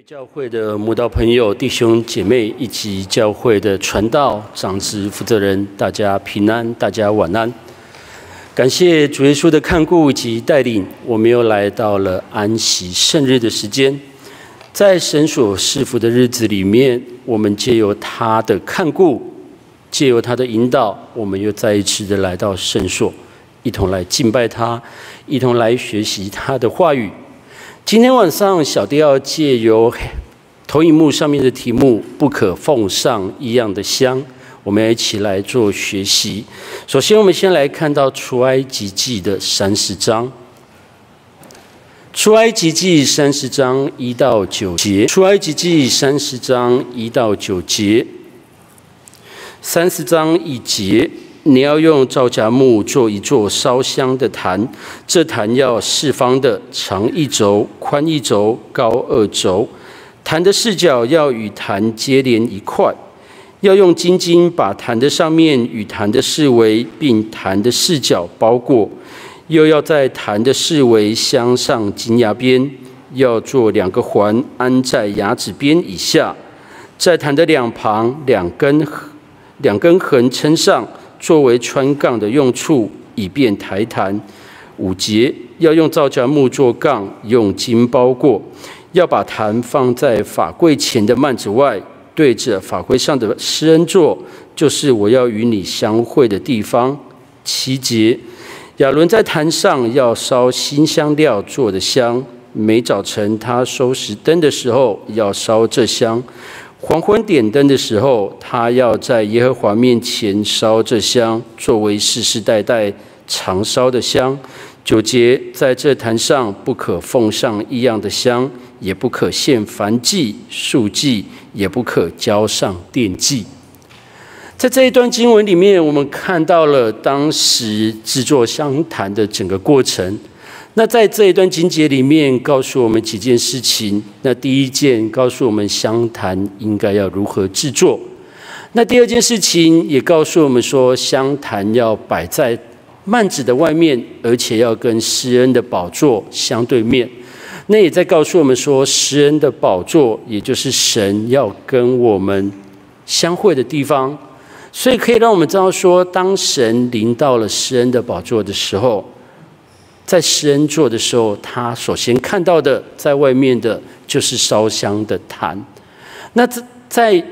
教会的慕道朋友、弟兄姐妹以及教会的传道长职负责人，大家平安，大家晚安。感谢主耶稣的看顾以及带领，我们又来到了安息圣日的时间。在神所赐福的日子里面，我们借由他的看顾，借由他的引导，我们又再一次的来到圣所，一同来敬拜他，一同来学习他的话语。今天晚上，小弟要借由投影幕上面的题目“不可奉上一样的香”，我们要一起来做学习。首先，我们先来看到出埃及记的30章。出埃及记30章1到9节。出埃及记30章1到9节。30章1节。你要用皂荚木做一座烧香的坛，这坛要四方的，长1肘，宽1肘，高2肘。坛的四角要与坛接连一块，要用金巾把坛的上面与坛的四围，并坛的四角包裹。又要在坛的四围镶上金牙边，要做2个环，安在牙子边以下，在坛的两旁两根横撑上，作为穿杠的用处，以便抬坛。5节，要用皂荚木做杠，用金包裹，要把坛放在法柜前的幔子外，对着法柜上的施恩座，就是我要与你相会的地方。7节，亚伦在坛上要烧新香料做的香，每早晨他收拾灯的时候要烧这香。黄昏点灯的时候，他要在耶和华面前烧这香，作为世世代代常烧的香。9节，在这坛上不可奉上一样的香，也不可献燔祭、素祭，也不可交上奠祭。在这一段经文里面，我们看到了当时制作香坛的整个过程。那在这一段经节里面，告诉我们几件事情。那第一件告诉我们香坛应该要如何制作。那第二件事情也告诉我们说，香坛要摆在幔子的外面，而且要跟施恩的宝座相对面。那也在告诉我们说，施恩的宝座也就是神要跟我们相会的地方。所以可以让我们知道说，当神临到了施恩的宝座的时候，在施恩座的时候，他首先看到的在外面的就是烧香的坛。那在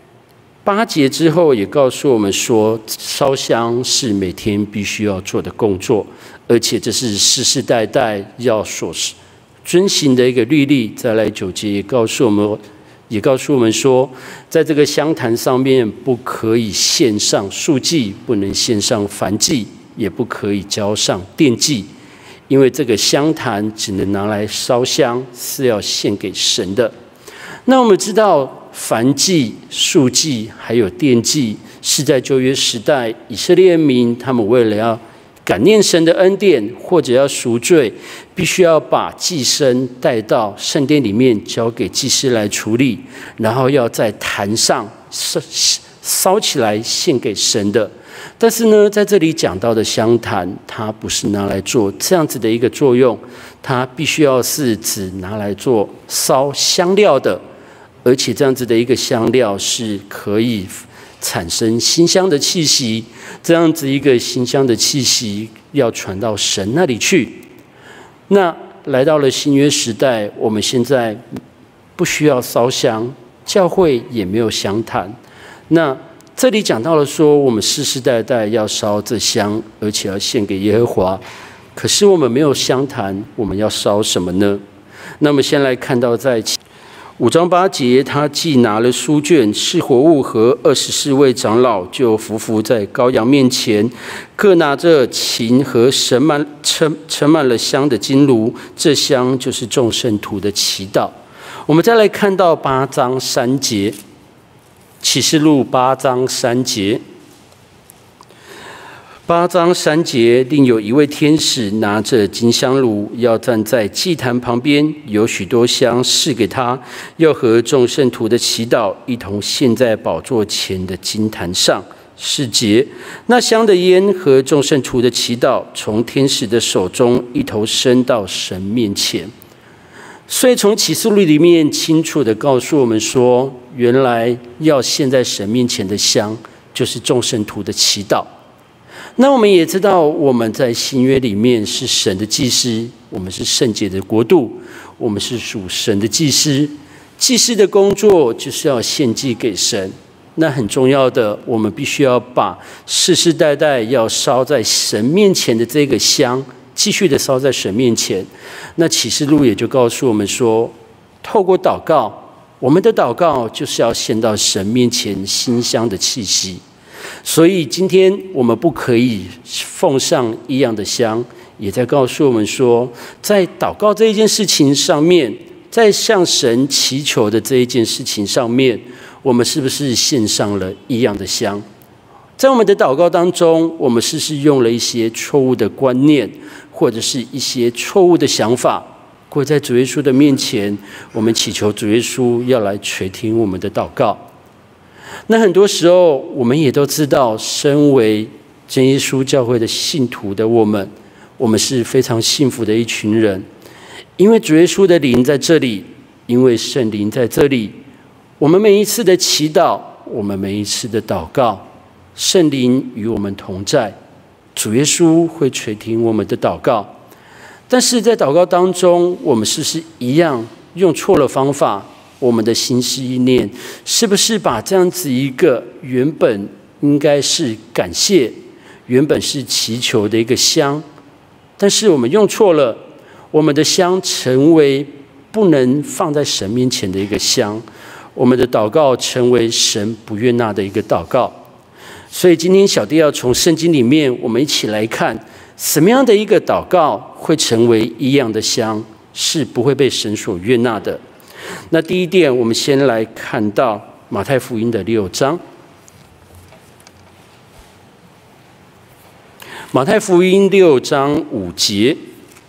8节之后也告诉我们说，烧香是每天必须要做的工作，而且这是世世代代要所遵行的一个律例。再来9节也告诉我们说，在这个香坛上面不可以献上素祭，不能献上燔祭，也不可以交上奠祭。因为这个香坛只能拿来烧香，是要献给神的。那我们知道，燔祭、素祭还有奠祭，是在旧约时代以色列民他们为了要感念神的恩典，或者要赎罪，必须要把祭牲带到圣殿里面，交给祭司来处理，然后要在坛上烧起来献给神的。但是呢，在这里讲到的香坛，它不是拿来做这样子的一个作用，它必须要是只拿来做烧香料的，而且这样子的一个香料是可以产生馨香的气息，这样子一个馨香的气息要传到神那里去。那来到了新约时代，我们现在不需要烧香，教会也没有香坛。那这里讲到了说，我们世世代代要烧这香，而且要献给耶和华。可是我们没有香坛，我们要烧什么呢？那么先来看到在5章8节，他既拿了书卷、是活物和24位长老，就伏在羔羊面前，各拿着琴和盛满了香的金炉，这香就是众圣徒的祈祷。我们再来看到8章3节。启示录8章3节，8章3节，另有一位天使拿着金香炉，要站在祭坛旁边，有许多香赐给他，要和众圣徒的祈祷一同献在宝座前的金坛上。4节，那香的烟和众圣徒的祈祷，从天使的手中一头伸到神面前。 所以从启示录里面清楚地告诉我们说，原来要献在神面前的香，就是众圣徒的祈祷。那我们也知道，我们在新约里面是神的祭司，我们是圣洁的国度，我们是属神的祭司。祭司的工作就是要献祭给神。那很重要的，我们必须要把世世代代要烧在神面前的这个香，继续的烧在神面前。那启示录也就告诉我们说，透过祷告，我们的祷告就是要献到神面前馨香的气息。所以今天我们不可以奉上一样的香，也在告诉我们说，在祷告这一件事情上面，在向神祈求的这一件事情上面，我们是不是献上了一样的香？在我们的祷告当中，我们是不是用了一些错误的观念，或者是一些错误的想法，跪在主耶稣的面前，我们祈求主耶稣要来垂听我们的祷告？那很多时候，我们也都知道，身为真耶稣教会的信徒的我们是非常幸福的一群人，因为主耶稣的灵在这里，因为圣灵在这里，我们每一次的祈祷，我们每一次的祷告，圣灵与我们同在，主耶稣会垂听我们的祷告。但是在祷告当中，我们是不是一样用错了方法？我们的心思意念是不是把这样子一个原本应该是感谢、原本是祈求的一个香，但是我们用错了，我们的香成为不能放在神面前的一个香，我们的祷告成为神不悦纳的一个祷告。所以今天小弟要从圣经里面，我们一起来看什么样的一个祷告会成为一样的香，是不会被神所悦纳的。那第一点，我们先来看到马太福音的6章。马太福音6章5节。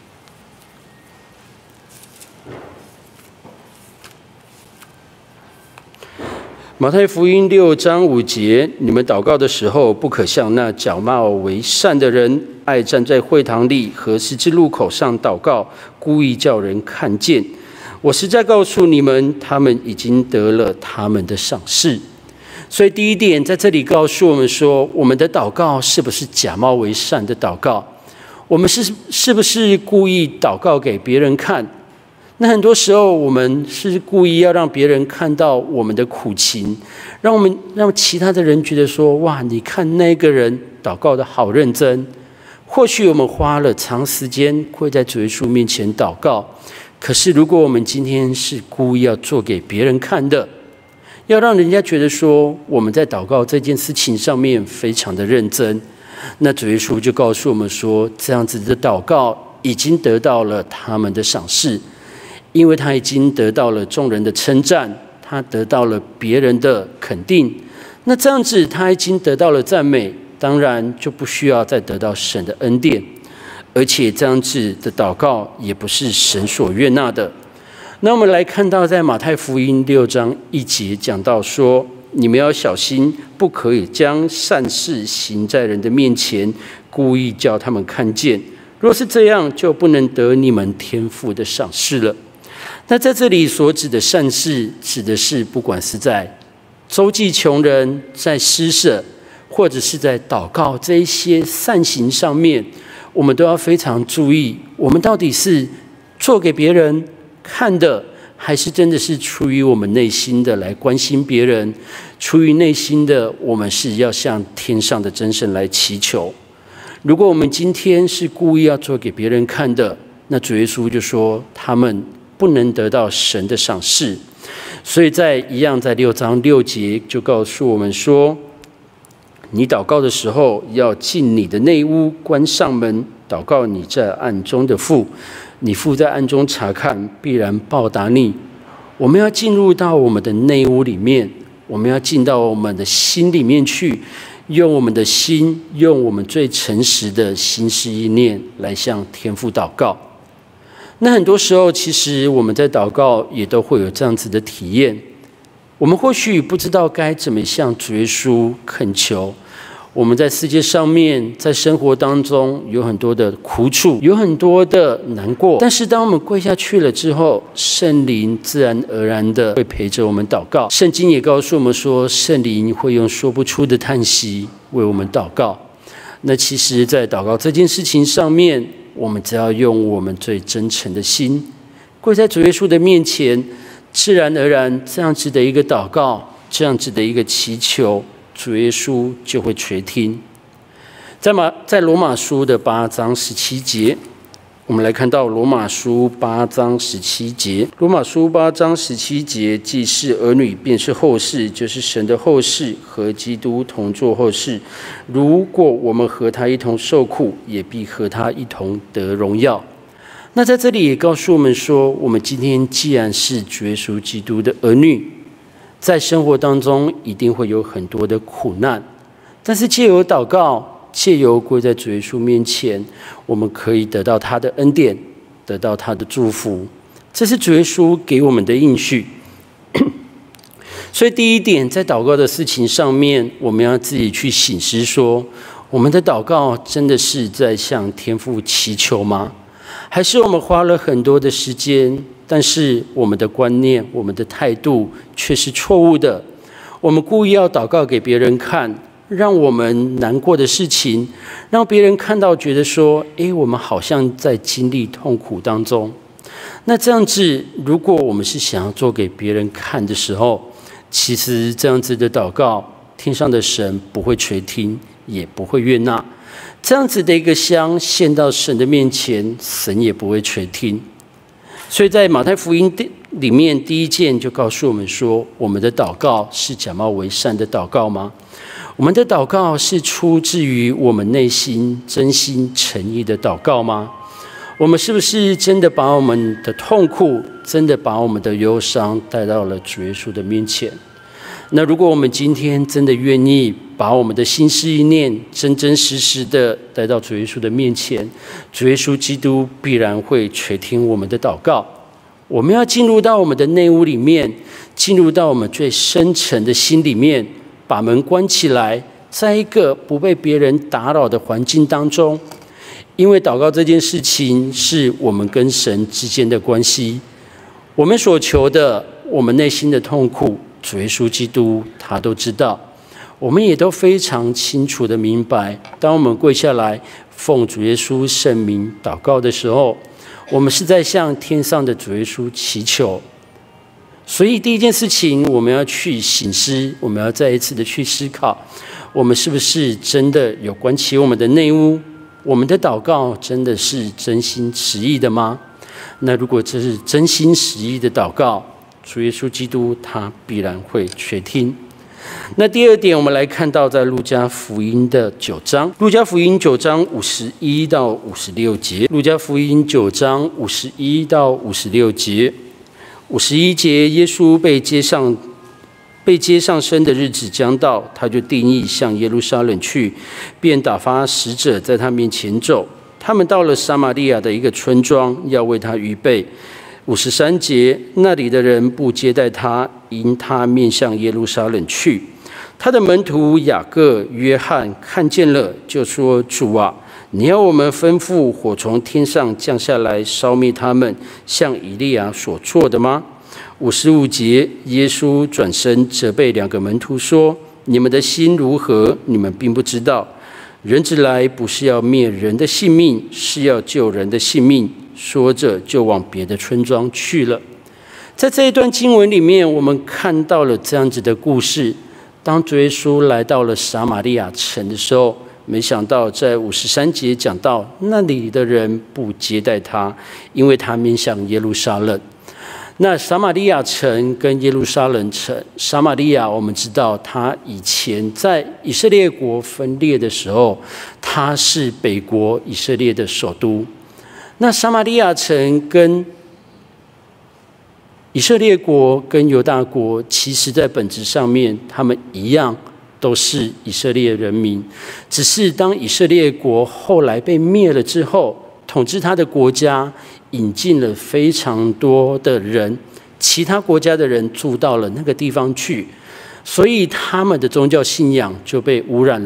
马太福音6章5节，你们祷告的时候，不可像那假冒为善的人，爱站在会堂里和十字路口上祷告，故意叫人看见。我实在告诉你们，他们已经得了他们的赏赐。所以第一点在这里告诉我们说，我们的祷告是不是假冒为善的祷告？我们是不是故意祷告给别人看？那很多时候我们是故意要让别人看到我们的苦情，让其他的人觉得说，哇，你看那个人祷告的好认真。或许我们花了长时间跪在主耶稣面前祷告，可是如果我们今天是故意要做给别人看的，要让人家觉得说我们在祷告这件事情上面非常的认真，那主耶稣就告诉我们说，这样子的祷告已经得到了他们的赏赐，因为他已经得到了众人的称赞，他得到了别人的肯定，那这样子他已经得到了赞美，当然就不需要再得到神的恩典，而且这样子的祷告也不是神所悦纳的。那我们来看到在马太福音6章1节讲到说，你们要小心，不可以将善事行在人的面前，故意叫他们看见，若是这样，就不能得你们天父的赏赐了。那在这里所指的善事，指的是不管是在周济穷人，在施舍，或者是在祷告这一些善行上面，我们都要非常注意，我们到底是做给别人看的，还是真的是出于我们内心的来关心别人，出于内心的我们是要向天上的真神来祈求。如果我们今天是故意要做给别人看的，那主耶稣就说他们不能得到神的赏赐。所以在6章6节就告诉我们说，你祷告的时候，要进你的内屋，关上门，祷告你在暗中的父，你父在暗中查看，必然报答你。我们要进入到我们的内屋里面，我们要进到我们的心里面去，用我们的心，用我们最诚实的心思意念来向天父祷告。那很多时候，其实我们在祷告也都会有这样子的体验。我们或许不知道该怎么向主耶稣恳求， 我们在世界上面，在生活当中有很多的苦楚，有很多的难过。但是当我们跪下去了之后，圣灵自然而然的会陪着我们祷告。圣经也告诉我们说，圣灵会用说不出的叹息为我们祷告。那其实在祷告这件事情上面，我们只要用我们最真诚的心，跪在主耶稣的面前，自然而然这样子的一个祷告，这样子的一个祈求，主耶稣就会垂听。在罗马书的8章17节，我们来看到罗马书8章17节。罗马书8章17节，既是儿女，便是后世，就是神的后世，和基督同作后世。如果我们和他一同受苦，也必和他一同得荣耀。那在这里也告诉我们说，我们今天既然是主耶稣基督的儿女，在生活当中一定会有很多的苦难，但是藉由祷告，藉由跪在主耶稣面前，我们可以得到他的恩典，得到他的祝福。这是主耶稣给我们的应许。所以第一点，在祷告的事情上面，我们要自己去省思说，我们的祷告真的是在向天父祈求吗？还是我们花了很多的时间，但是我们的观念、我们的态度却是错误的。我们故意要祷告给别人看，让我们难过的事情，让别人看到觉得说，我们好像在经历痛苦当中。那这样子，如果我们是想要做给别人看的时候，其实这样子的祷告，天上的神不会垂听，也不会悦纳。这样子的一个香献到神的面前，神也不会垂听。所以在马太福音里面，第一件就告诉我们说，我们的祷告是假冒为善的祷告吗？我们的祷告是出自于我们内心真心诚意的祷告吗？我们是不是真的把我们的痛苦，真的把我们的忧伤带到了主耶稣的面前？那如果我们今天真的愿意把我们的心思意念真真实实的带到主耶稣的面前，主耶稣基督必然会垂听我们的祷告。我们要进入到我们的内屋里面，进入到我们最深沉的心里面，把门关起来，在一个不被别人打扰的环境当中。因为祷告这件事情是我们跟神之间的关系，我们所求的，我们内心的痛苦，主耶稣基督他都知道，我们也都非常清楚的明白。当我们跪下来奉主耶稣圣名祷告的时候，我们是在向天上的主耶稣祈求。所以第一件事情，我们要去省思，我们要再一次的去思考，我们是不是真的有关起我们的内屋？我们的祷告真的是真心实意的吗？那如果这是真心实意的祷告，主耶稣基督他必然会垂听。那第二点，我们来看到在路加福音的9章，路加福音9章51到56节，路加福音9章51到56节。51节，耶稣被接上身的日子将到，他就定义向耶路撒冷去，便打发使者在他面前走。他们到了撒玛利亚的一个村庄，要为他预备。53节，那里的人不接待他，因他面向耶路撒冷去。他的门徒雅各、约翰看见了，就说：主啊，你要我们吩咐火从天上降下来烧灭他们，像以利亚所做的吗？55节，耶稣转身责备2个门徒说：你们的心如何？你们并不知道。人子来不是要灭人的性命，是要救人的性命。说着就往别的村庄去了。在这一段经文里面，我们看到了这样子的故事。当主耶稣来到了撒玛利亚城的时候，没想到在53节讲到，那里的人不接待他，因为他面向耶路撒冷。那撒玛利亚城跟耶路撒冷城，撒玛利亚我们知道，它以前在以色列国分裂的时候，它是北国以色列的首都。那撒玛利亚城跟以色列国跟犹大国，其实在本质上面，他们一样都是以色列人民，只是当以色列国后来被灭了之后，统治他的国家引进了非常多的人，其他国家的人住到了那个地方去，所以他们的宗教信仰就被污染了，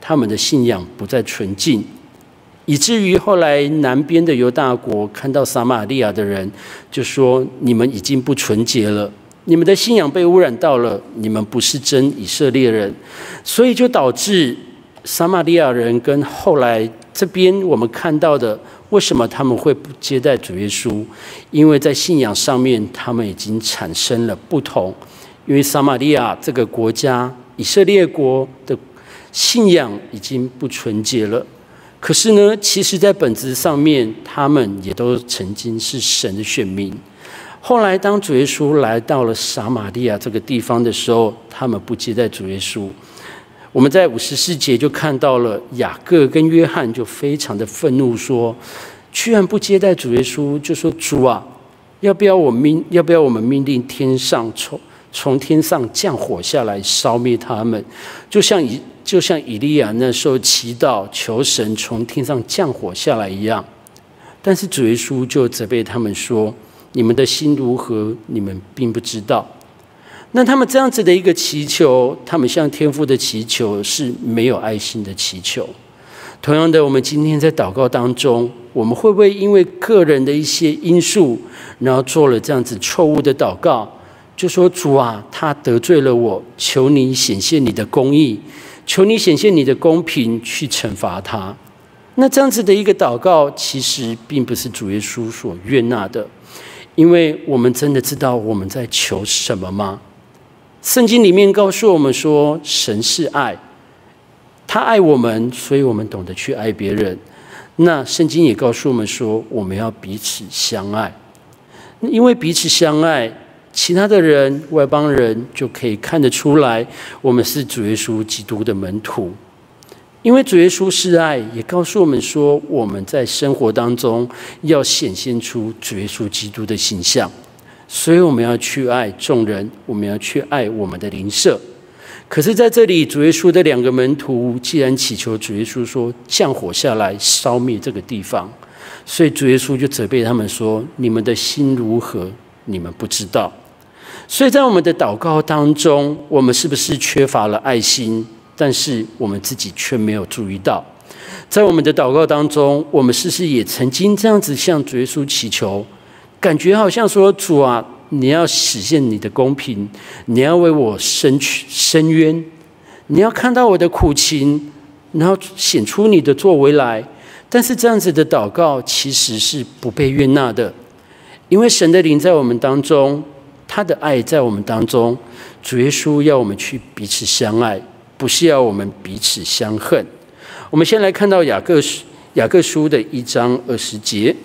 他们的信仰不再纯净，以至于后来南边的犹大国看到撒玛利亚的人，就说：你们已经不纯洁了，你们的信仰被污染到了，你们不是真以色列人。所以就导致撒玛利亚人跟后来这边我们看到的，为什么他们会不接待主耶稣？因为在信仰上面，他们已经产生了不同。因为撒玛利亚这个国家，以色列国的信仰已经不纯洁了。可是呢，其实在本质上面，他们也都曾经是神的选民。后来当主耶稣来到了撒玛利亚这个地方的时候，他们不接待主耶稣。我们在54节就看到了雅各跟约翰就非常的愤怒说，居然不接待主耶稣，就说：主啊，要不要我们命令天上从天上降火下来烧灭他们，就像以利亚那时候祈祷求神从天上降火下来一样。但是主耶稣就责备他们说，你们的心如何，你们并不知道。那他们这样子的一个祈求，他们向天父的祈求是没有爱心的祈求。同样的，我们今天在祷告当中，我们会不会因为个人的一些因素，然后做了这样子错误的祷告，就说：主啊，他得罪了我，求你显现你的公义，求你显现你的公平，去惩罚他。那这样子的一个祷告，其实并不是主耶稣所悦纳的，因为我们真的知道我们在求什么吗？圣经里面告诉我们说，神是爱，他爱我们，所以我们懂得去爱别人。那圣经也告诉我们说，我们要彼此相爱，因为彼此相爱，其他的人、外邦人就可以看得出来，我们是主耶稣基督的门徒。因为主耶稣是爱，也告诉我们说，我们在生活当中要显现出主耶稣基督的形象。所以我们要去爱众人，我们要去爱我们的邻舍。可是在这里，主耶稣的2个门徒既然祈求主耶稣说降火下来烧灭这个地方，所以主耶稣就责备他们说，你们的心如何，你们不知道。所以在我们的祷告当中，我们是不是缺乏了爱心，但是我们自己却没有注意到？在我们的祷告当中，我们是不是也曾经这样子向主耶稣祈求，感觉好像说，主啊，你要实现你的公平，你要为我伸冤，你要看到我的苦情，然后显出你的作为来。但是这样子的祷告其实是不被悦纳的，因为神的灵在我们当中，他的爱在我们当中。主耶稣要我们去彼此相爱，不是要我们彼此相恨。我们先来看到雅各书的1章20节。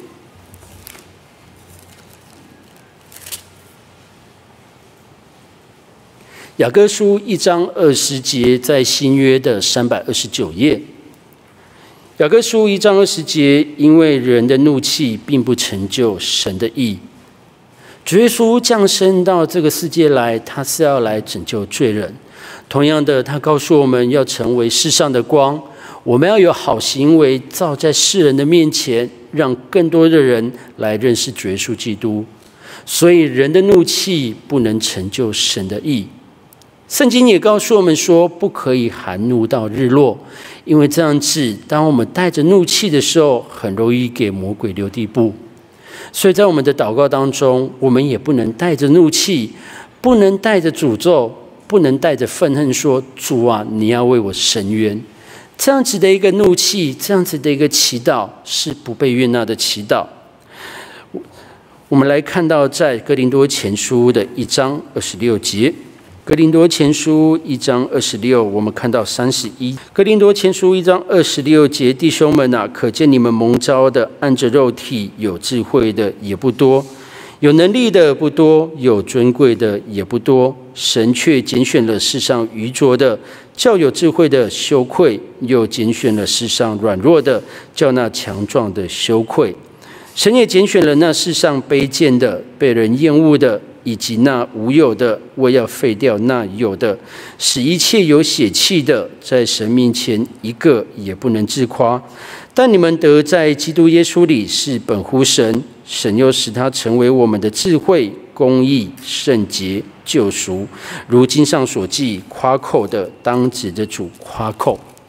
雅各书1章20节，在新约的329页。雅各书1章20节，因为人的怒气并不成就神的义。主耶稣降生到这个世界来，他是要来拯救罪人。同样的，他告诉我们要成为世上的光，我们要有好行为照在世人的面前，让更多的人来认识主耶稣基督。所以人的怒气不能成就神的义。圣经也告诉我们说，不可以含怒到日落，因为这样子，当我们带着怒气的时候，很容易给魔鬼留地步。所以在我们的祷告当中，我们也不能带着怒气，不能带着诅咒，不能带着愤恨说，主啊，你要为我伸冤。这样子的一个怒气，这样子的一个祈祷，是不被悦纳的祈祷。我们来看到在哥林多前书的1章26节。哥林多前书1章26，我们看到31。哥林多前书1章26节，弟兄们啊，可见你们蒙召的，按着肉体有智慧的也不多，有能力的不多，有尊贵的也不多。神却拣选了世上愚拙的，叫有智慧的羞愧；又拣选了世上软弱的，叫那强壮的羞愧。神也拣选了那世上卑贱的、被人厌恶的，以及那无有的，为要废掉那有的，使一切有血气的，在神面前一个也不能自夸。但你们得在基督耶稣里是本乎神，神又使他成为我们的智慧、公义、圣洁、救赎。如经上所记，夸口的当指着主夸口。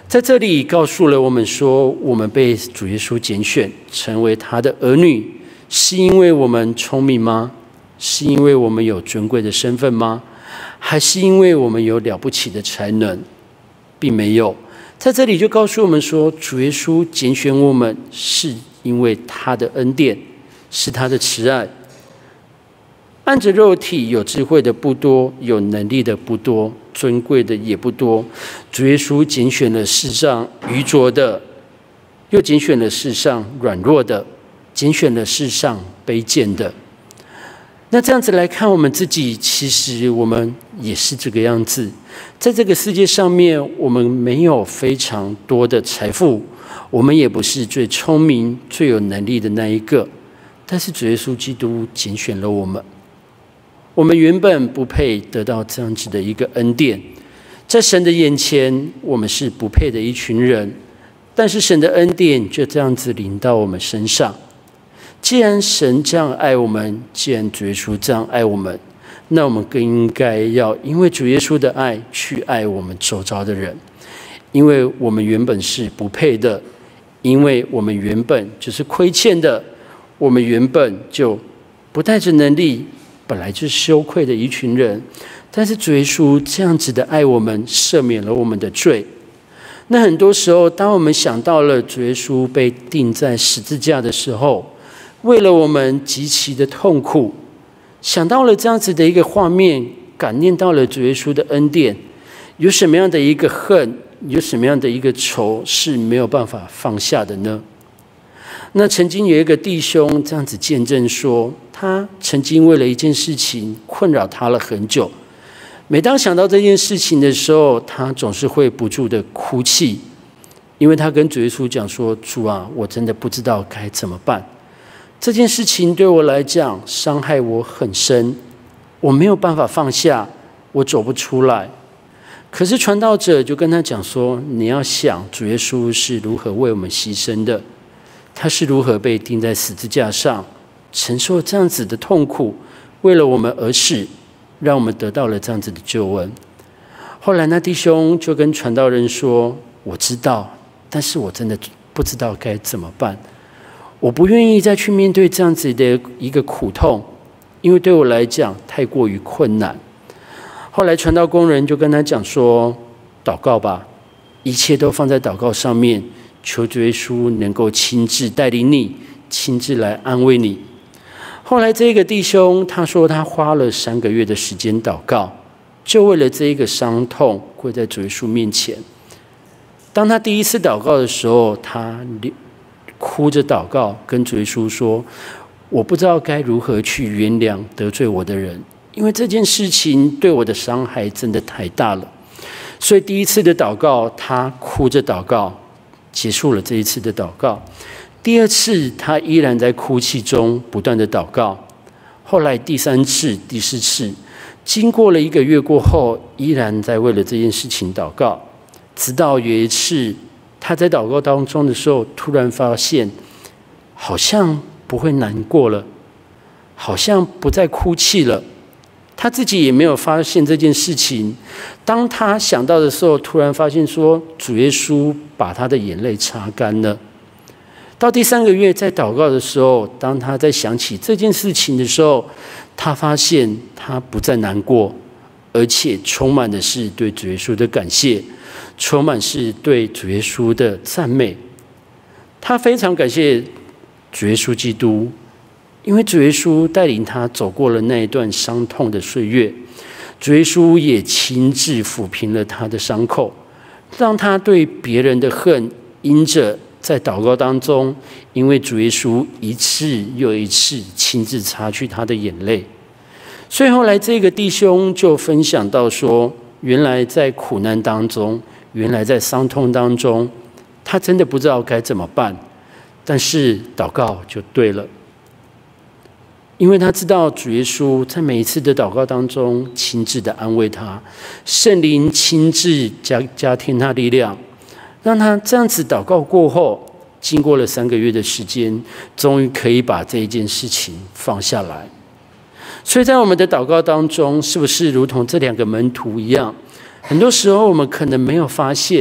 在这里告诉了我们说，我们被主耶稣拣选成为他的儿女，是因为我们聪明吗？是因为我们有尊贵的身份吗？还是因为我们有了不起的才能？并没有。在这里就告诉我们说，主耶稣拣选我们是因为他的恩典，是他的慈爱。按着肉体，有智慧的不多，有能力的不多，尊贵的也不多。主耶稣拣选了世上愚拙的，又拣选了世上软弱的，拣选了世上卑贱的。那这样子来看我们自己，其实我们也是这个样子。在这个世界上面，我们没有非常多的财富，我们也不是最聪明、最有能力的那一个。但是主耶稣基督拣选了我们。我们原本不配得到这样子的一个恩典，在神的眼前，我们是不配的一群人，但是神的恩典就这样子临到我们身上。既然神这样爱我们，既然主耶稣这样爱我们，那我们更应该要因为主耶稣的爱去爱我们周遭的人，因为我们原本是不配的，因为我们原本就是亏欠的，我们原本就不带着能力，本来就是羞愧的一群人，但是主耶稣这样子的爱我们，赦免了我们的罪。那很多时候，当我们想到了主耶稣被钉在十字架的时候，为了我们极其的痛苦，想到了这样子的一个画面，感念到了主耶稣的恩典，有什么样的一个恨，有什么样的一个仇是没有办法放下的呢？那曾经有一个弟兄这样子见证说，他曾经为了一件事情困扰他了很久，每当想到这件事情的时候，他总是会不住的哭泣，因为他跟主耶稣讲说，主啊，我真的不知道该怎么办，这件事情对我来讲伤害我很深，我没有办法放下，我走不出来。可是传道者就跟他讲说，你要想主耶稣是如何为我们牺牲的，他是如何被钉在十字架上，承受这样子的痛苦，为了我们而死，让我们得到了这样子的救恩。后来那弟兄就跟传道人说，我知道，但是我真的不知道该怎么办，我不愿意再去面对这样子的一个苦痛，因为对我来讲太过于困难。后来传道工人就跟他讲说，祷告吧，一切都放在祷告上面，求主耶稣能够亲自带领你，亲自来安慰你。后来这个弟兄他说，他花了3个月的时间祷告，就为了这一个伤痛跪在主耶稣面前。当他第一次祷告的时候，他哭着祷告，跟主耶稣说，我不知道该如何去原谅得罪我的人，因为这件事情对我的伤害真的太大了。所以第一次的祷告，他哭着祷告，结束了这一次的祷告。第二次他依然在哭泣中不断的祷告。后来第3次、第4次，经过了1个月过后，依然在为了这件事情祷告。直到有一次他在祷告当中的时候，突然发现好像不会难过了，好像不再哭泣了。他自己也没有发现这件事情。当他想到的时候，突然发现说，主耶稣把他的眼泪擦干了。到第3个月在祷告的时候，当他在想起这件事情的时候，他发现他不再难过，而且充满的是对主耶稣的感谢，充满是对主耶稣的赞美。他非常感谢主耶稣基督，因为主耶稣带领他走过了那一段伤痛的岁月，主耶稣也亲自抚平了他的伤口，让他对别人的恨因着在祷告当中，因为主耶稣一次又一次亲自擦去他的眼泪。所以后来这个弟兄就分享到说，原来在苦难当中，原来在伤痛当中，他真的不知道该怎么办，但是祷告就对了，因为他知道主耶稣在每一次的祷告当中亲自的安慰他，圣灵亲自加添他力量，让他这样子祷告过后，经过了3个月的时间，终于可以把这一件事情放下来。所以在我们的祷告当中，是不是如同这2个门徒一样，很多时候我们可能没有发现，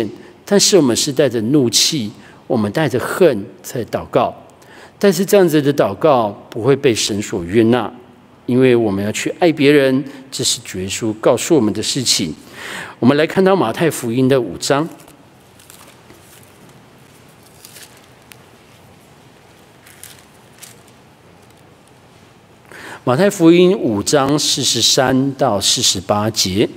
但是我们是带着怒气，我们带着恨在祷告。但是这样子的祷告不会被神所悦纳，因为我们要去爱别人，这是主耶稣告诉我们的事情。我们来看到马太福音的5章。马太福音5章43到48节。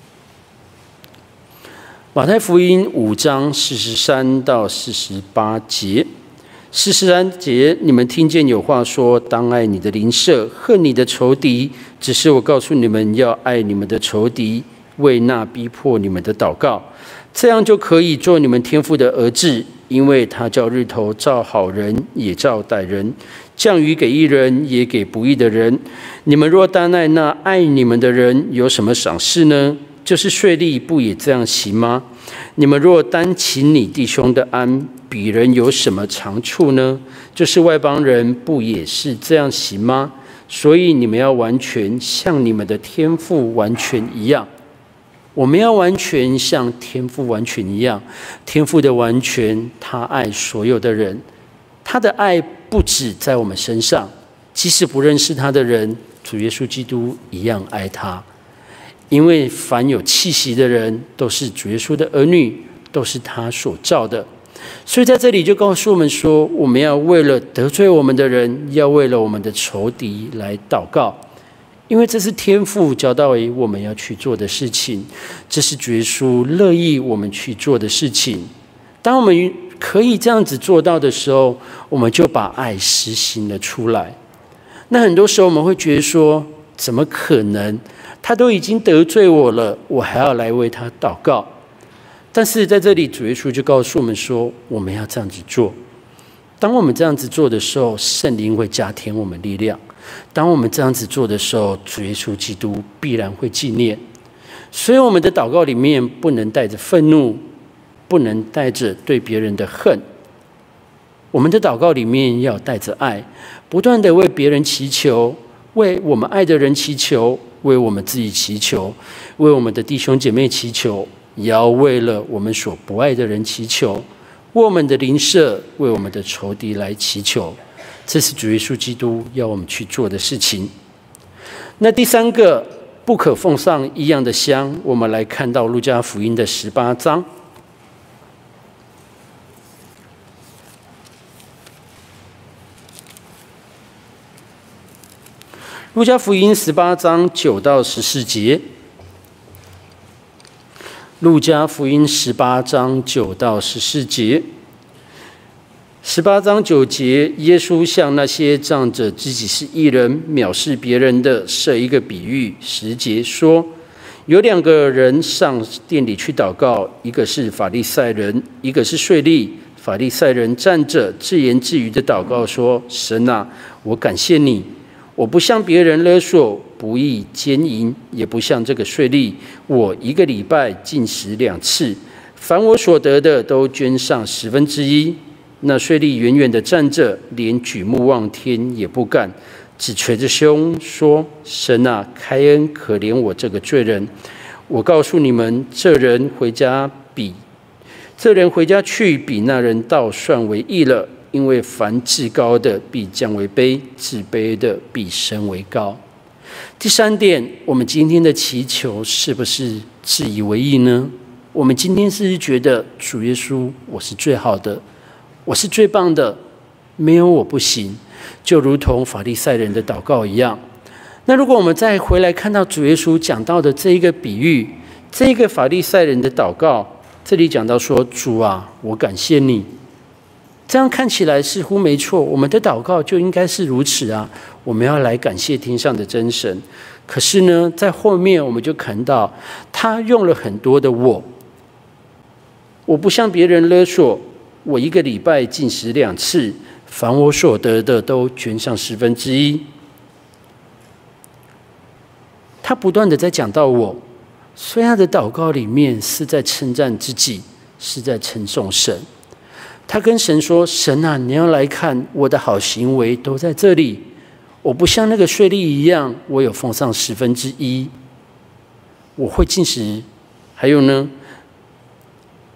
马太福音5章43到48节。43节，你们听见有话说，当爱你的邻舍，恨你的仇敌。只是我告诉你们，要爱你们的仇敌，为那逼迫你们的祷告，这样就可以做你们天父的儿子，因为他叫日头照好人也照歹人，降雨给义人也给不义的人。你们若单爱那爱你们的人，有什么赏赐呢？就是税吏不也这样行吗？你们若单请你弟兄的安，比人有什么长处呢？就是外邦人不也是这样行吗？所以你们要完全像你们的天父完全一样。我们要完全像天父完全一样。天父的完全，他爱所有的人，他的爱不止在我们身上，即使不认识他的人，主耶稣基督一样爱他。因为凡有气息的人，都是主耶稣的儿女，都是他所造的。所以在这里就告诉我们说，我们要为了得罪我们的人，要为了我们的仇敌来祷告，因为这是天父教导我们要去做的事情，这是主耶稣乐意我们去做的事情。当我们可以这样子做到的时候，我们就把爱实行了出来。那很多时候我们会觉得说，怎么可能？他都已经得罪我了，我还要来为他祷告。但是在这里，主耶稣就告诉我们说，我们要这样子做。当我们这样子做的时候，圣灵会加添我们力量。当我们这样子做的时候，主耶稣基督必然会纪念。所以我们的祷告里面不能带着愤怒，不能带着对别人的恨。我们的祷告里面要带着爱，不断的为别人祈求，为我们爱的人祈求，为我们自己祈求，为我们的弟兄姐妹祈求，也要为了我们所不爱的人祈求，为我们的邻舍，为我们的仇敌来祈求。这是主耶稣基督要我们去做的事情。那第3个，不可奉上一样的香，我们来看到路加福音的18章。路加福音18章9到14节。路加福音18章9到14节。18章9节，耶稣向那些仗着自己是义人、藐视别人的设一个比喻。10节说，有2个人上殿里去祷告，一个是法利赛人，一个是税吏。法利赛人站着自言自语的祷告说：神啊，我感谢你，我不向别人勒索、不义奸淫，也不像这个税吏，我1个礼拜禁食2次，凡我所得的都捐上1/10。那税吏远远地站着，连举目望天也不敢，只捶着胸说：神啊，开恩可怜我这个罪人。我告诉你们，这人回家去，比那人倒算为义了。因为凡至高的必降为卑，至卑的必升为高。第3点，我们今天的祈求是不是自以为意呢？我们今天是不是觉得主耶稣，我是最好的，我是最棒的，没有我不行，就如同法利赛人的祷告一样。那如果我们再回来看到主耶稣讲到的这一个比喻，这一个法利赛人的祷告，这里讲到说：主啊，我感谢你。这样看起来似乎没错，我们的祷告就应该是如此啊！我们要来感谢天上的真神。可是呢，在后面我们就看到，他用了很多的我不向别人勒索，我1个礼拜禁食2次，凡我所得的都捐上1/10。他不断的在讲到我，所以他的祷告里面是在称赞自己，是在称颂神。他跟神说：神啊，你要来看我的好行为都在这里，我不像那个税吏一样，我有奉上1/10，我会禁食。还有呢，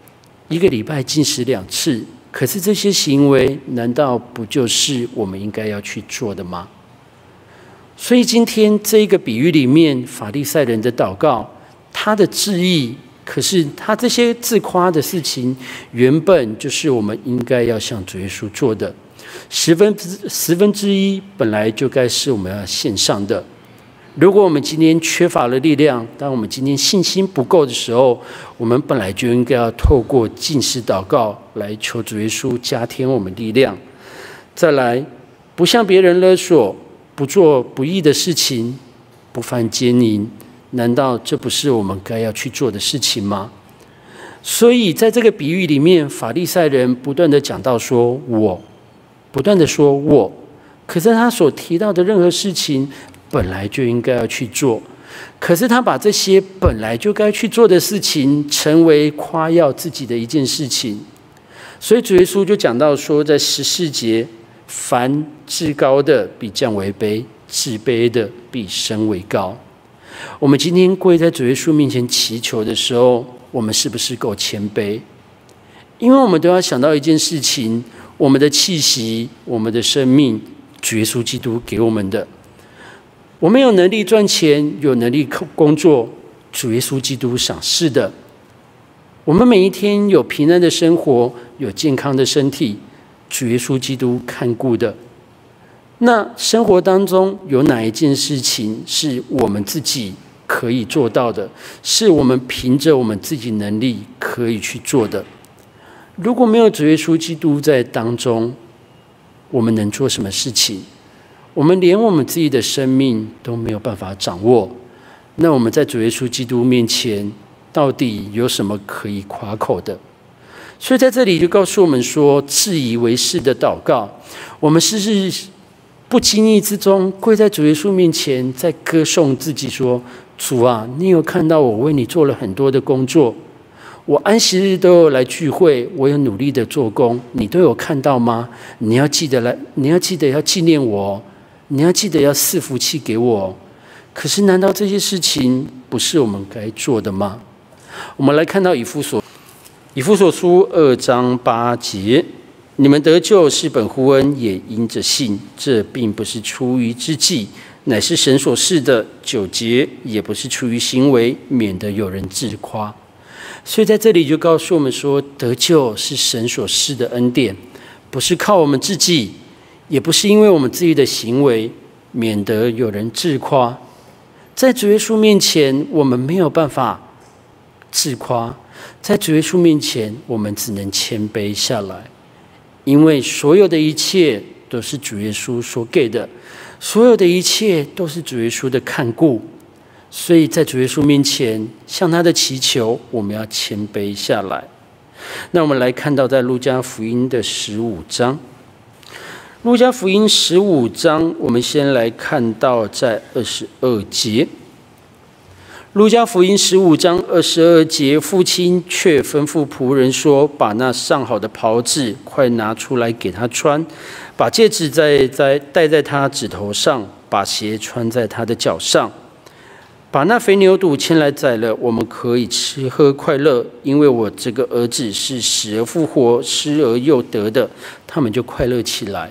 一个礼拜禁食2次，可是这些行为难道不就是我们应该要去做的吗？所以今天这一个比喻里面，法利赛人的祷告，他的致意，可是他这些自夸的事情，原本就是我们应该要向主耶稣做的。1/10本来就该是我们要献上的。如果我们今天缺乏了力量，当我们今天信心不够的时候，我们本来就应该要透过禁食祷告来求主耶稣加添我们力量。再来，不向别人勒索，不做不义的事情，不犯奸淫，难道这不是我们该要去做的事情吗？所以在这个比喻里面，法利赛人不断的讲到说我，不断的说我，可是他所提到的任何事情本来就应该要去做，可是他把这些本来就该去做的事情成为夸耀自己的一件事情。所以主耶稣就讲到说，在14节，凡至高的必降为卑，至卑的必升为高。我们今天跪在主耶稣面前祈求的时候，我们是不是够谦卑？因为我们都要想到一件事情，我们的气息，我们的生命，主耶稣基督给我们的。我们有能力赚钱，有能力工作，主耶稣基督赏识的。我们每一天有平安的生活，有健康的身体，主耶稣基督看顾的。那生活当中有哪一件事情是我们自己可以做到的，是我们凭着我们自己能力可以去做的？如果没有主耶稣基督在当中，我们能做什么事情？我们连我们自己的生命都没有办法掌握，那我们在主耶稣基督面前到底有什么可以夸口的？所以在这里就告诉我们说，自以为是的祷告，我们是不经意之中跪在主耶稣面前，在歌颂自己说，主啊，你有看到我为你做了很多的工作，我安息日都有来聚会，我有努力的做工，你都有看到吗？你要记得要纪念我，你要记得要赐福气给我。可是难道这些事情不是我们该做的吗？我们来看到以弗所书2章8节，你们得救是本乎恩，也因着信，这并不是出于之计，乃是神所赐的。9节，也不是出于行为，免得有人自夸。所以在这里就告诉我们说，得救是神所赐的恩典，不是靠我们自己，也不是因为我们自己的行为，免得有人自夸。在主耶稣面前，我们没有办法自夸，在主耶稣面前，我们只能谦卑下来，因为所有的一切都是主耶稣所给的，所有的一切都是主耶稣的看顾。所以在主耶稣面前向他的祈求，我们要谦卑下来。那我们来看到在路加福音的15章，路加福音15章，我们先来看到在22节。路加福音15章22节，父亲却吩咐仆人说，把那上好的袍子快拿出来给他穿，把戒指戴在他指头上，把鞋穿在他的脚上，把那肥牛肚牵来宰了，我们可以吃喝快乐，因为我这个儿子是死而复活，失而又得的。他们就快乐起来。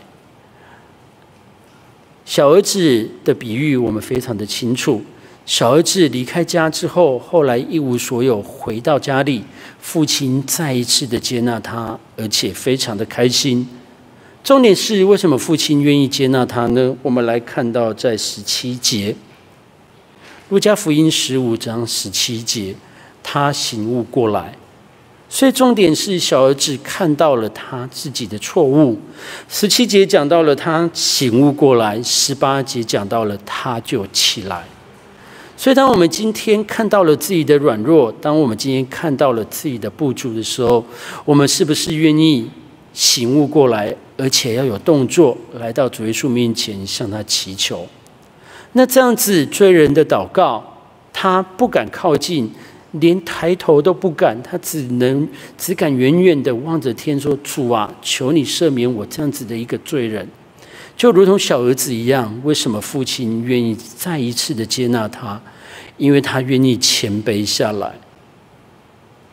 小儿子的比喻我们非常的清楚，小儿子离开家之后，后来一无所有，回到家里，父亲再一次的接纳他，而且非常的开心。重点是为什么父亲愿意接纳他呢？我们来看到在17节，路加福音15章17节，他醒悟过来。所以重点是小儿子看到了他自己的错误。17节讲到了他醒悟过来，18节讲到了他就起来。所以当我们今天看到了自己的软弱，当我们今天看到了自己的不足的时候，我们是不是愿意醒悟过来，而且要有动作，来到主耶稣面前向他祈求？那这样子罪人的祷告，他不敢靠近，连抬头都不敢，他只敢远远的望着天说，主啊，求你赦免我这样子的一个罪人。就如同小儿子一样，为什么父亲愿意再一次的接纳他？因为他愿意谦卑下来。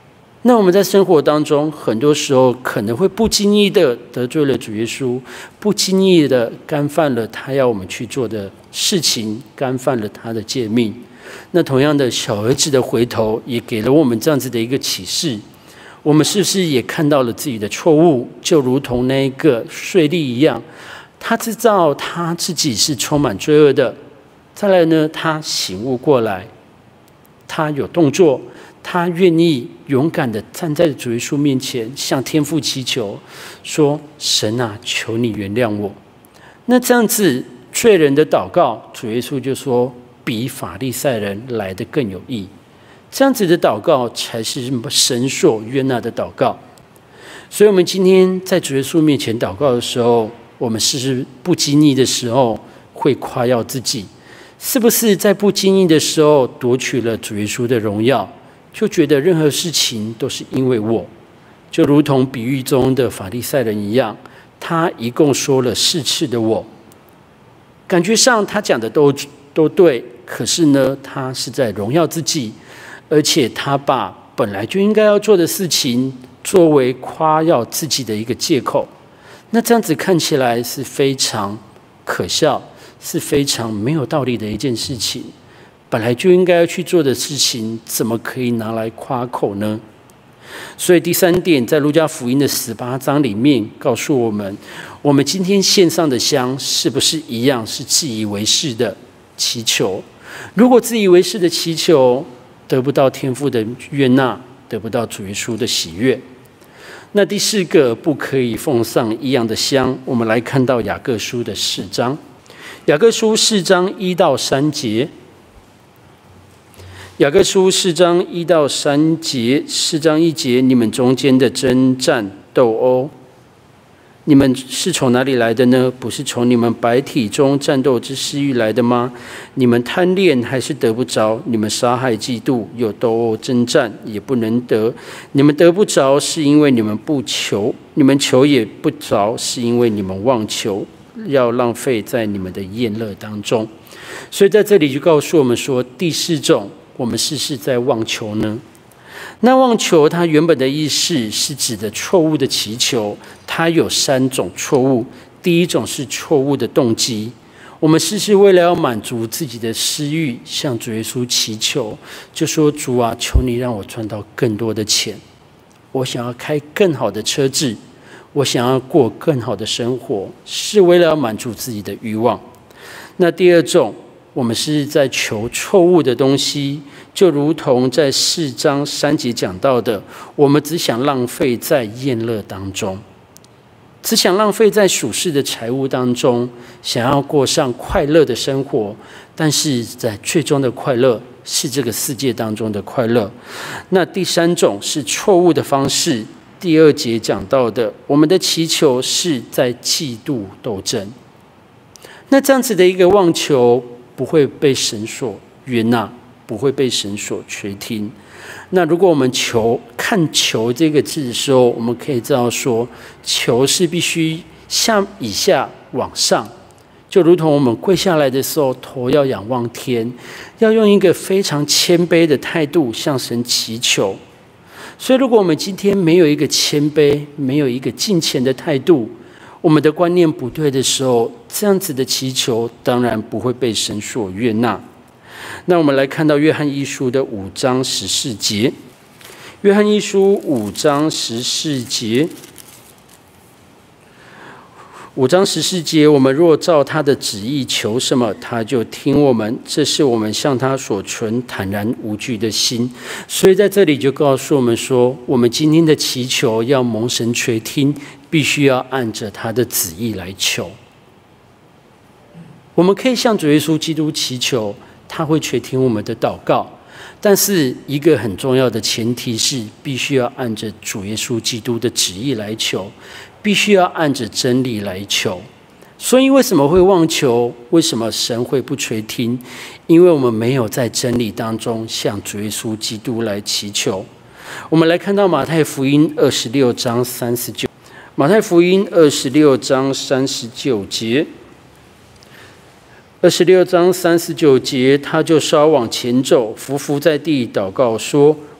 那我们在生活当中，很多时候可能会不经意的得罪了主耶稣，不经意的干犯了他要我们去做的事情，干犯了他的诫命。那同样的，小儿子的回头也给了我们这样子的一个启示。我们是不是也看到了自己的错误，就如同那一个税吏一样，他知道他自己是充满罪恶的，再来呢，他醒悟过来，他有动作，他愿意勇敢的站在主耶稣面前，向天父祈求，说：“神啊，求你原谅我。”那这样子罪人的祷告，主耶稣就说，比法利赛人来得更有益。这样子的祷告才是神所悦纳的祷告。所以，我们今天在主耶稣面前祷告的时候，我们是不经意的时候会夸耀自己，是不是在不经意的时候夺取了主耶稣的荣耀，就觉得任何事情都是因为我，就如同比喻中的法利赛人一样，他一共说了4次的我，感觉上他讲的都对，可是呢，他是在荣耀自己。而且他把本来就应该要做的事情作为夸耀自己的一个借口，那这样子看起来是非常可笑，是非常没有道理的一件事情。本来就应该要去做的事情，怎么可以拿来夸口呢？所以第3点，在路加福音的18章里面告诉我们，我们今天献上的香是不是一样是自以为是的祈求？如果自以为是的祈求，得不到天父的悦纳，得不到主耶稣的喜悦。那第4个，不可以奉上一样的香。我们来看到雅各书的4章，雅各书4章1到3节。雅各书4章1到3节，4章1节，你们中间的征战斗殴，你们是从哪里来的呢？不是从你们百体中战斗之私欲来的吗？你们贪恋还是得不着？你们杀害嫉妒，有斗殴征战，也不能得。你们得不着，是因为你们不求；你们求也不着，是因为你们妄求，要浪费在你们的宴乐当中。所以在这里就告诉我们说，第4种，我们是不是在妄求呢？那妄求它原本的意思是指的错误的祈求，它有3种错误。第一种是错误的动机，我们是为了要满足自己的私欲，向主耶稣祈求，就说：“主啊，求你让我赚到更多的钱，我想要开更好的车子，我想要过更好的生活，是为了要满足自己的欲望。”那第2种，我们是在求错误的东西，就如同在4章3节讲到的，我们只想浪费在宴乐当中，只想浪费在属世的财物当中，想要过上快乐的生活，但是在最终的快乐是这个世界当中的快乐。那第3种是错误的方式，第2节讲到的，我们的祈求是在嫉妒斗争。那这样子的一个妄求不会被神所悦纳，不会被神所垂听。那如果我们看求这个字的时候，我们可以知道说，求是必须以下往上，就如同我们跪下来的时候，头要仰望天，要用一个非常谦卑的态度向神祈求。所以如果我们今天没有一个谦卑，没有一个敬虔的态度，我们的观念不对的时候，这样子的祈求当然不会被神所悦纳。那我们来看到约翰一书的5章14节，约翰一书5章14节，5章14节，我们若照他的旨意求什么，他就听我们，这是我们向他所存坦然无惧的心。所以在这里就告诉我们说，我们今天的祈求要蒙神垂听，必须要按着他的旨意来求。我们可以向主耶稣基督祈求，他会垂听我们的祷告，但是一个很重要的前提是，必须要按着主耶稣基督的旨意来求，必须要按着真理来求。所以为什么会妄求？为什么神会不垂听？因为我们没有在真理当中向主耶稣基督来祈求。我们来看到马太福音26章39，马太福音26章39节。26章39节，他就稍往前走，伏伏在地祷告说：“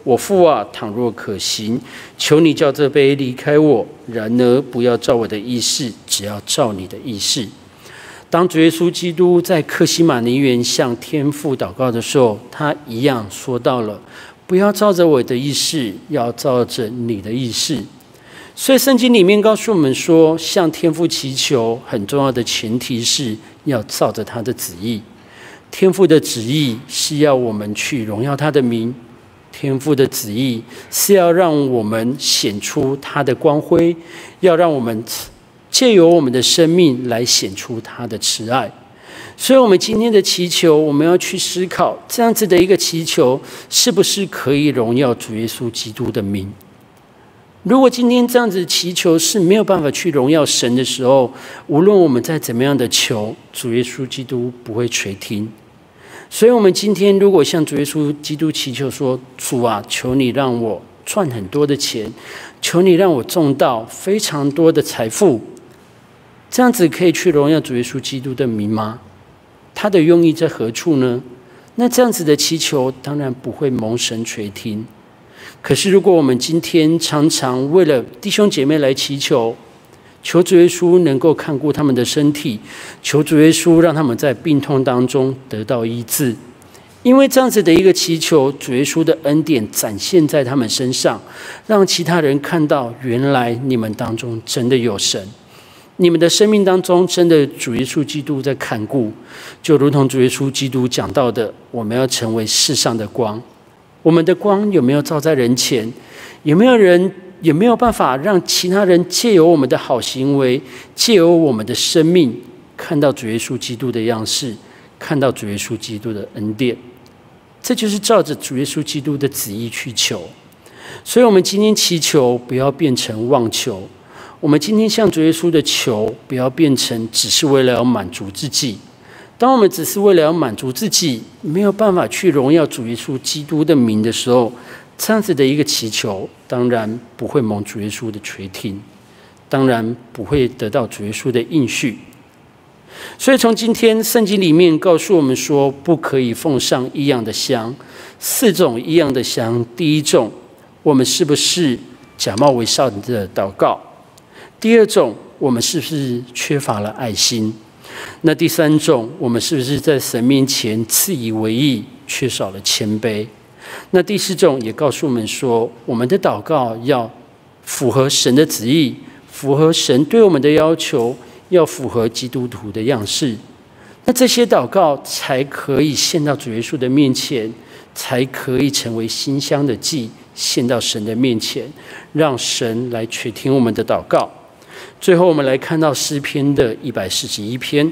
我父啊，倘若可行，求你叫这杯离开我，然而不要照我的意思，只要照你的意思。”当主耶稣基督在客西马尼园向天父祷告的时候，他一样说到了：“不要照着我的意思，要照着你的意思。”所以圣经里面告诉我们说，向天父祈求很重要的前提是要照着他的旨意。天父的旨意是要我们去荣耀他的名，天父的旨意是要让我们显出他的光辉，要让我们借由我们的生命来显出他的慈爱。所以我们今天的祈求，我们要去思考，这样子的一个祈求是不是可以荣耀主耶稣基督的名。如果今天这样子祈求是没有办法去荣耀神的时候，无论我们再怎么样的求，主耶稣基督不会垂听。所以我们今天如果向主耶稣基督祈求说：“主啊，求你让我赚很多的钱，求你让我种到非常多的财富。”这样子可以去荣耀主耶稣基督的名吗？他的用意在何处呢？那这样子的祈求当然不会蒙神垂听。可是如果我们今天常常为了弟兄姐妹来祈求，求主耶稣能够看顾他们的身体，求主耶稣让他们在病痛当中得到医治，因为这样子的一个祈求，主耶稣的恩典展现在他们身上，让其他人看到原来你们当中真的有神，你们的生命当中真的主耶稣基督在看顾。就如同主耶稣基督讲到的，我们要成为世上的光。我们的光有没有照在人前？有没有办法让其他人借由我们的好行为，借由我们的生命，看到主耶稣基督的样式，看到主耶稣基督的恩典？这就是照着主耶稣基督的旨意去求。所以我们今天祈求不要变成妄求，我们今天向主耶稣的求不要变成只是为了要满足自己。当我们只是为了要满足自己，没有办法去荣耀主耶稣基督的名的时候，这样子的一个祈求当然不会蒙主耶稣的垂听，当然不会得到主耶稣的应许。所以从今天圣经里面告诉我们说，不可以奉上一样的香，4种一样的香。第一种，我们是不是假冒伪善的祷告？第二种，我们是不是缺乏了爱心？那第三种，我们是不是在神面前自以为意，缺少了谦卑？那第四种也告诉我们说，我们的祷告要符合神的旨意，符合神对我们的要求，要符合基督徒的样式。那这些祷告才可以献到主耶稣的面前，才可以成为馨香的祭，献到神的面前，让神来垂听我们的祷告。最后我们来看到诗篇的141篇。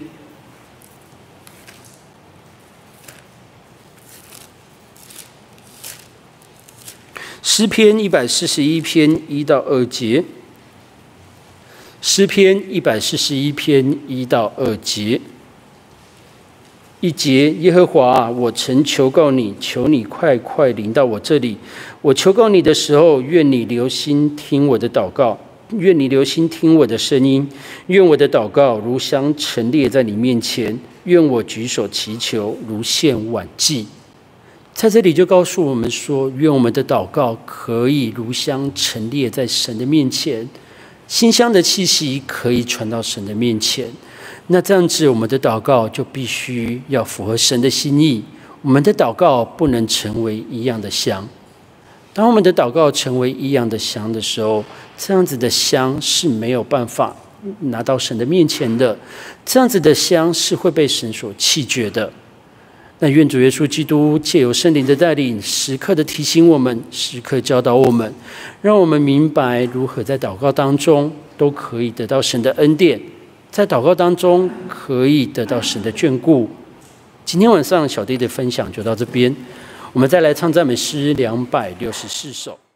诗篇141篇1到2节。诗篇141篇1到2节。1节，耶和华啊，我曾求告你，求你快快临到我这里。我求告你的时候，愿你留心听我的祷告，愿你留心听我的声音，愿我的祷告如香陈列在你面前，愿我举手祈求如献晚祭。在这里就告诉我们说，愿我们的祷告可以如香陈列在神的面前，馨香的气息可以传到神的面前。那这样子，我们的祷告就必须要符合神的心意。我们的祷告不能成为一样的香。当我们的祷告成为一样的香的时候，这样子的香是没有办法拿到神的面前的。这样子的香是会被神所弃绝的。那愿主耶稣基督借由圣灵的带领，时刻的提醒我们，时刻教导我们，让我们明白如何在祷告当中都可以得到神的恩典，在祷告当中可以得到神的眷顾。今天晚上小弟的分享就到这边，我们再来唱赞美诗264首。